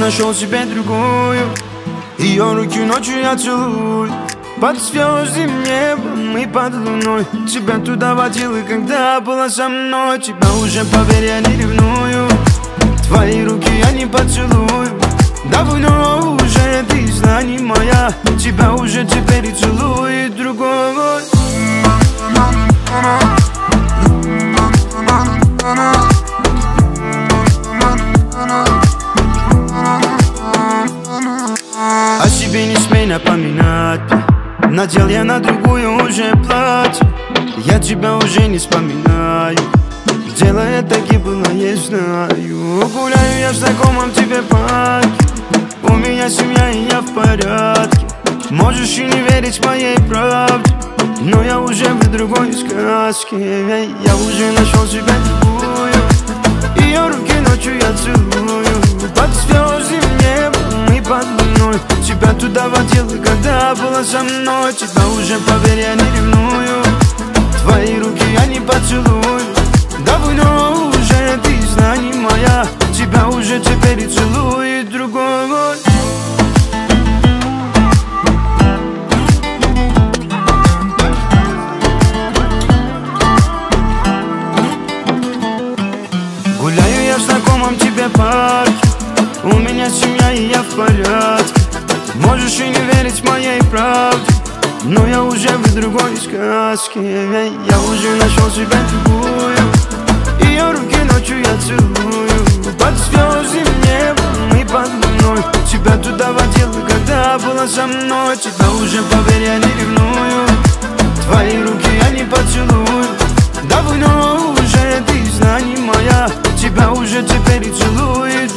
нашел себе другую. Ее руки ночью я целую, под звездным небом и под луной. Тебя туда водил, и когда была со мной, тебя уже, поверь, я не ревную. Твои руки я не поцелую, давно уже ты знай не моя. Тебя уже теперь и целует другой. О себе не смей напоминать, надел я на другую уже платье. Я тебя уже не вспоминаю, дело это было, я знаю. Гуляю я в знакомом тебе парке, у меня семья и я в порядке. Можешь и не верить моей правде, но я уже в другой сказке. Я уже нашел себе другую. Ее руки ночью я целую, под звездным небом и под луной. Тебя туда водил, и когда была со мной, тебя уже, поверь, я не ревную. Твои руки я не поцелую, давно уже ты знай не моя. Тебя уже теперь и целует другой. Гуляю я в знакомом тебе парке, у меня семья и я в порядке. Можешь и не верить моей правде, но я уже в другой сказке. Я уже нашел себе другую. Ее руки ночью я целую, под звездным небом и под луной. Тебя туда водил, и когда была со мной, тебя уже, поверь, я не ревную. Твои руки я не поцелую, давно уже ты знай не моя. Тебя уже теперь и целует